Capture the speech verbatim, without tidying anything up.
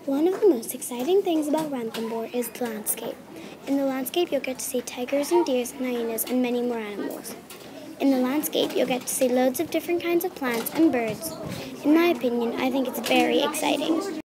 One of the most exciting things about Ranthambore is the landscape. In the landscape, you'll get to see tigers and deers and hyenas and many more animals. In the landscape, you'll get to see loads of different kinds of plants and birds. In my opinion, I think it's very exciting.